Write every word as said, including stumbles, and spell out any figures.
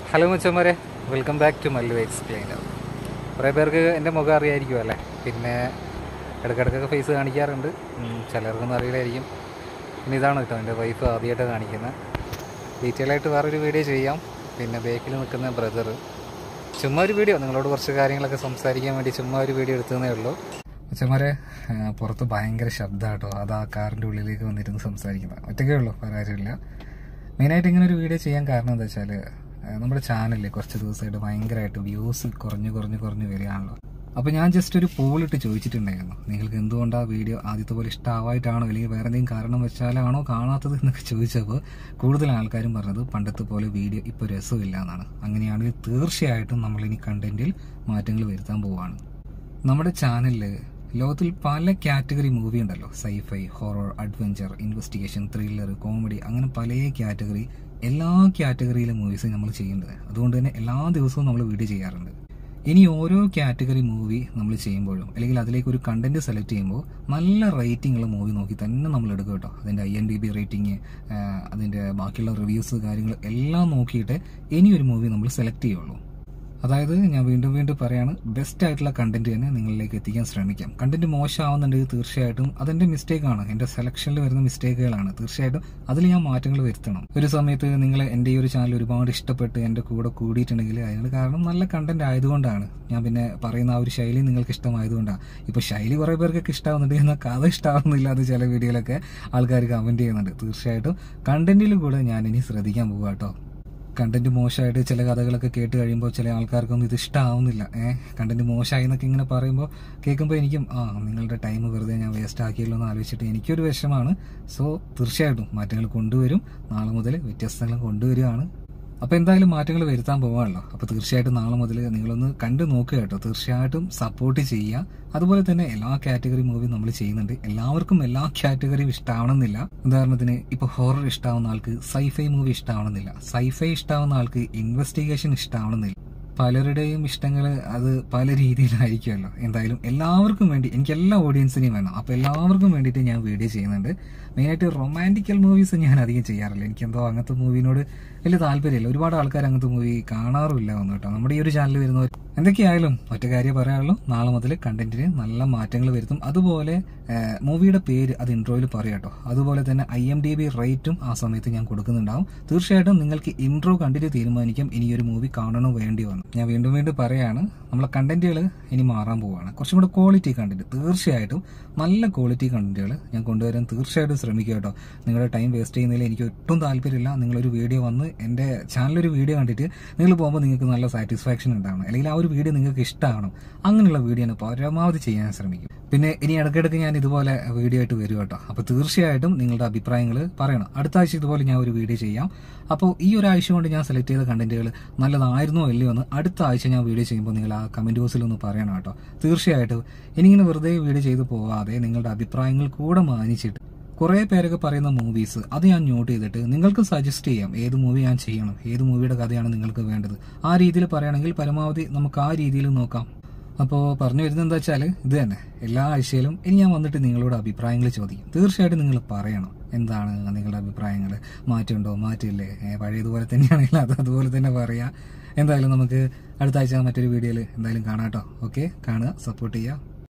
Hello മച്ചന്മാരെ, welcome back to Mallu explainer. കുറേ പേർക്ക് എൻ്റെ മുഖം അറിയായിരിക്കും അല്ലേ, പിന്നെ ഇടയ്ക്കിടയ്ക്കൊക്കെ ഫേസ് കാണിക്കാറുണ്ട്, ചിലർക്കൊന്നും അറിയില്ലായിരിക്കും. പിന്നെ ഇതാണ് കേട്ടോ എൻ്റെ വൈഫ് ആദ്യമായിട്ട് കാണിക്കുന്നത്. ഡീറ്റെയിൽ ആയിട്ട് വേറൊരു വീഡിയോ ചെയ്യാം. പിന്നെ ബേക്കിൽ നിൽക്കുന്ന ബ്രദർ ചുമ്മാ ഒരു വീഡിയോ, നിങ്ങളോട് കുറച്ച് കാര്യങ്ങളൊക്കെ സംസാരിക്കാൻ വേണ്ടി ചുമ്മാ ഒരു വീഡിയോ എടുത്തതേ ഉള്ളൂ. മച്ചന്മാരെ, പുറത്ത് ഭയങ്കര ശബ്ദം കേട്ടോ, അത് ആ കാറിൻ്റെ ഉള്ളിലേക്ക് വന്നിരുന്ന് സംസാരിക്കുന്നത്. ഒറ്റയ്ക്കേ ഉള്ളൂ, പരാതിയില്ല. മെയിനായിട്ട് ഇങ്ങനെ ഒരു വീഡിയോ ചെയ്യാൻ കാരണം എന്താ വെച്ചാൽ, നമ്മുടെ ചാനലിൽ കുറച്ച് ദിവസമായിട്ട് ഭയങ്കരമായിട്ട് വ്യൂസ് കുറഞ്ഞ് കുറഞ്ഞ് കുറഞ്ഞ് വരികയാണല്ലോ. അപ്പോൾ ഞാൻ ജസ്റ്റ് ഒരു പോളിട്ട് ചോദിച്ചിട്ടുണ്ടായിരുന്നു, നിങ്ങൾക്ക് എന്തുകൊണ്ടാണ് വീഡിയോ ആദ്യത്തെ പോലെ ഇഷ്ടമായിട്ടാണോ അല്ലെങ്കിൽ വേറെ എന്തെങ്കിലും കാരണം വെച്ചാലാണോ കാണാത്തത് എന്നൊക്കെ ചോദിച്ചപ്പോൾ കൂടുതൽ ആൾക്കാരും പറഞ്ഞത് പണ്ടത്തെ പോലെ വീഡിയോ ഇപ്പോൾ രസമില്ല എന്നാണ്. അങ്ങനെയാണെങ്കിൽ തീർച്ചയായിട്ടും നമ്മളിനി കണ്ടന്റിൽ മാറ്റങ്ങൾ വരുത്താൻ പോവുകയാണ്. നമ്മുടെ ചാനലിൽ ലോകത്തിൽ പല കാറ്റഗറി മൂവി ഉണ്ടല്ലോ, sci fi, horror, adventure, investigation, thriller, comedy, അങ്ങനെ പല കാറ്റഗറി, എല്ലാ കാറ്റഗറിയിലെ മൂവീസ് നമ്മൾ ചെയ്യുന്നത്. അതുകൊണ്ട് തന്നെ എല്ലാ ദിവസവും നമ്മൾ വീഡിയോ ചെയ്യാറുണ്ട്. ഇനി ഓരോ കാറ്റഗറി മൂവി നമ്മൾ ചെയ്യുമ്പോഴും അല്ലെങ്കിൽ അതിലേക്ക് ഒരു കണ്ടന്റ് സെലക്ട് ചെയ്യുമ്പോൾ നല്ല റേറ്റിംഗ് ഉള്ള മൂവി നോക്കി തന്നെ നമ്മൾ എടുക്കും കേട്ടോ. അതിൻ്റെ I N D B rating, അതിൻ്റെ ബാക്കിയുള്ള റിവ്യൂസ്, കാര്യങ്ങൾ എല്ലാം നോക്കിയിട്ട് ഇനി ഒരു മൂവി നമ്മൾ സെലക്ട് ചെയ്യുള്ളൂ. അതായത് ഞാൻ വീണ്ടും വീണ്ടും പറയാണ്, ബെസ്റ്റ് ആയിട്ടുള്ള കണ്ടന്റ് തന്നെ നിങ്ങളിലേക്ക് എത്തിക്കാൻ ശ്രമിക്കാം. കണ്ടന്റ് മോശമാവുന്നുണ്ടെങ്കിൽ തീർച്ചയായിട്ടും അതെന്റെ മിസ്റ്റേക്കാണ്, എന്റെ സെലക്ഷനിൽ വരുന്ന മിസ്റ്റേക്കുകളാണ്. തീർച്ചയായിട്ടും അതിൽ ഞാൻ മാറ്റങ്ങൾ വരുത്തണം. ഒരു സമയത്ത് നിങ്ങൾ എന്റെ ഈ ഒരു ചാനൽ ഒരുപാട് ഇഷ്ടപ്പെട്ട് എന്റെ കൂടെ കൂടിയിട്ടുണ്ടെങ്കിൽ അതിന് കാരണം നല്ല കണ്ടന്റ് ആയതുകൊണ്ടാണ്. ഞാൻ പിന്നെ പറയുന്ന ആ ഒരു ശൈലി നിങ്ങൾക്ക് ഇഷ്ടമായതുകൊണ്ടാണ്. ഇപ്പൊ ശൈലി കുറെ പേർക്കൊക്കെ ഇഷ്ടമാവുന്നുണ്ട്, എന്നാൽ കഥ ഇഷ്ടമാവുന്നില്ല എന്ന് ചില വീഡിയോയിലൊക്കെ ആൾക്കാർ കമന്റ് ചെയ്യുന്നുണ്ട്. തീർച്ചയായിട്ടും കണ്ടന്റിലും കൂടെ ഞാൻ ഇനി ശ്രദ്ധിക്കാൻ പോകാം കേട്ടോ. കണ്ടന്റ് മോശമായിട്ട് ചില കഥകളൊക്കെ കേട്ട് കഴിയുമ്പോൾ ചില ആൾക്കാർക്കൊന്നും ഇത് ഇഷ്ടമാവുന്നില്ല. ഏഹ് കണ്ടന്റ് മോശമായി എന്നൊക്കെ ഇങ്ങനെ പറയുമ്പോൾ കേൾക്കുമ്പോൾ എനിക്കും ആ നിങ്ങളുടെ ടൈം വെറുതെ ഞാൻ വേസ്റ്റ് ആക്കിയല്ലോ എന്ന് ആലോചിച്ചിട്ട് എനിക്കൊരു വിഷമാണ്. സോ തീർച്ചയായിട്ടും മാറ്റങ്ങൾ കൊണ്ടുവരും. നാളെ മുതൽ വ്യത്യസ്തങ്ങൾ കൊണ്ടുവരികയാണ്. അപ്പോൾ എന്തായാലും മാറ്റങ്ങൾ വരുത്താൻ പോകാമല്ലോ. അപ്പോൾ തീർച്ചയായിട്ടും നാളെ മുതൽ നിങ്ങളൊന്ന് കണ്ടു നോക്കുക കേട്ടോ. തീർച്ചയായിട്ടും സപ്പോർട്ട് ചെയ്യുക. അതുപോലെ തന്നെ എല്ലാ കാറ്റഗറി മൂവി നമ്മൾ ചെയ്യുന്നുണ്ട്. എല്ലാവർക്കും എല്ലാ കാറ്റഗറിയും ഇഷ്ടമാവണമെന്നില്ല. ഉദാഹരണത്തിന് ഇപ്പോൾ ഹൊറർ ഇഷ്ടമാവുന്ന ആൾക്ക് സൈഫൈ മൂവി ഇഷ്ടമാവണമെന്നില്ല, സൈഫൈ ഇഷ്ടമാവുന്ന ആൾക്ക് ഇൻവെസ്റ്റിഗേഷൻ ഇഷ്ടമാവണമെന്നില്ല. പലരുടെയും ഇഷ്ടങ്ങൾ അത് പല രീതിയിലായിരിക്കുമല്ലോ. എന്തായാലും എല്ലാവർക്കും വേണ്ടി, എനിക്ക് എല്ലാ ഓഡിയൻസിനെയും വേണം. അപ്പോൾ എല്ലാവർക്കും വേണ്ടിയിട്ട് ഞാൻ വീഡിയോ ചെയ്യുന്നുണ്ട്. മെയിനായിട്ട് റൊമാൻറ്റിക്കൽ മൂവീസ് ഞാൻ അധികം ചെയ്യാറില്ല. എനിക്കെന്തോ അങ്ങനത്തെ മൂവിനോട് വലിയ താല്പര്യമില്ല. ഒരുപാട് ആൾക്കാർ അങ്ങനത്തെ മൂവി കാണാറുമില്ല വന്നു കേട്ടോ നമ്മുടെ ഈ ഒരു ചാനൽ വരുന്നവർ. എന്തൊക്കെയായാലും ഒറ്റ കാര്യം പറയാനുള്ളൂ, നാളെ മുതൽ കണ്ടന്റിന് നല്ല മാറ്റങ്ങൾ വരുത്തും. അതുപോലെ മൂവിയുടെ പേര് അത് ഇൻട്രോയിൽ പറയാം കേട്ടോ. അതുപോലെ തന്നെ ഐ എം ഡി ബി റേറ്റും ആ സമയത്ത് ഞാൻ കൊടുക്കുന്നുണ്ടാവും. തീർച്ചയായിട്ടും നിങ്ങൾക്ക് ഇൻട്രോ കണ്ടിട്ട് തീരുമാനിക്കാം ഇനി ഒരു മൂവി കാണണോ വേണ്ടിയോ എന്ന്. ഞാൻ വീണ്ടും വീണ്ടും പറയാണ്, നമ്മളെ കണ്ടന്റുകൾ ഇനി മാറാൻ പോവുകയാണ്. കുറച്ചും കൂടെ ക്വാളിറ്റി കണ്ടന്റ്, തീർച്ചയായിട്ടും നല്ല ക്വാളിറ്റി കണ്ടന്റുകൾ ഞാൻ കൊണ്ടുവരാൻ തീർച്ചയായിട്ടും ശ്രമിക്കുക കേട്ടോ. നിങ്ങളുടെ ടൈം വേസ്റ്റ് ചെയ്യുന്നതിൽ എനിക്ക് ഒട്ടും താല്പര്യമില്ല. നിങ്ങളൊരു വീഡിയോ വന്ന് എൻ്റെ ചാനലൊരു വീഡിയോ കണ്ടിട്ട് നിങ്ങൾ പോകുമ്പോൾ നിങ്ങൾക്ക് നല്ല സാറ്റിസ്ഫാക്ഷൻ ഉണ്ടാവണം, അല്ലെങ്കിൽ ആ ഒരു വീഡിയോ നിങ്ങൾക്ക് ഇഷ്ടമാവണം. അങ്ങനെയുള്ള വീഡിയോ ഞാൻ പരമാവധി ചെയ്യാൻ ശ്രമിക്കും. പിന്നെ ഇനി ഇടയ്ക്കിടയ്ക്ക് ഞാൻ ഇതുപോലെ വീഡിയോ ആയിട്ട് വരും കേട്ടോ. അപ്പോൾ തീർച്ചയായിട്ടും നിങ്ങളുടെ അഭിപ്രായങ്ങൾ പറയണം. അടുത്ത ആഴ്ച ഇതുപോലെ ഞാൻ ഒരു വീഡിയോ ചെയ്യാം. അപ്പോൾ ഈ ഒരാഴ്ച കൊണ്ട് ഞാൻ സെലക്ട് ചെയ്ത കണ്ടന്റുകൾ നല്ലതായിരുന്നോ അല്ലയോ എന്ന് അടുത്ത ആഴ്ച ഞാൻ വീഡിയോ ചെയ്യുമ്പോൾ നിങ്ങൾ ആ കമന്റ് ബോക്സിൽ ഒന്ന് പറയണം കേട്ടോ. തീർച്ചയായിട്ടും ഇനിയിങ്ങനെ വെറുതെ വീഡിയോ ചെയ്ത് പോവാതെ നിങ്ങളുടെ അഭിപ്രായങ്ങൾ കൂടെ മാനിച്ചിട്ട്, കുറേ പേരൊക്കെ പറയുന്ന മൂവീസ് അത് ഞാൻ നോട്ട് ചെയ്തിട്ട് നിങ്ങൾക്ക് സജസ്റ്റ് ചെയ്യാം ഏത് മൂവി ഞാൻ ചെയ്യണം, ഏത് മൂവിയുടെ കഥയാണ് നിങ്ങൾക്ക് വേണ്ടത്. ആ രീതിയിൽ പറയുകയാണെങ്കിൽ പരമാവധി നമുക്ക് ആ രീതിയിൽ നോക്കാം. അപ്പോൾ പറഞ്ഞു വരുന്നത് എന്താ വെച്ചാൽ ഇത് തന്നെ, എല്ലാ ആഴ്ചയിലും ഇനി ഞാൻ വന്നിട്ട് നിങ്ങളോട് അഭിപ്രായങ്ങൾ ചോദിക്കും. തീർച്ചയായിട്ടും നിങ്ങൾ പറയണം എന്താണ് നിങ്ങളുടെ അഭിപ്രായങ്ങൾ, മാറ്റമുണ്ടോ മാറ്റില്ലേ, പഴയതുപോലെ തന്നെയാണെങ്കിൽ അത് അതുപോലെ തന്നെ പറയാം. എന്തായാലും നമുക്ക് അടുത്ത ആഴ്ച മറ്റൊരു വീഡിയോയിൽ എന്തായാലും കാണാം കേട്ടോ. ഓക്കെ, കാണുക, സപ്പോർട്ട് ചെയ്യുക.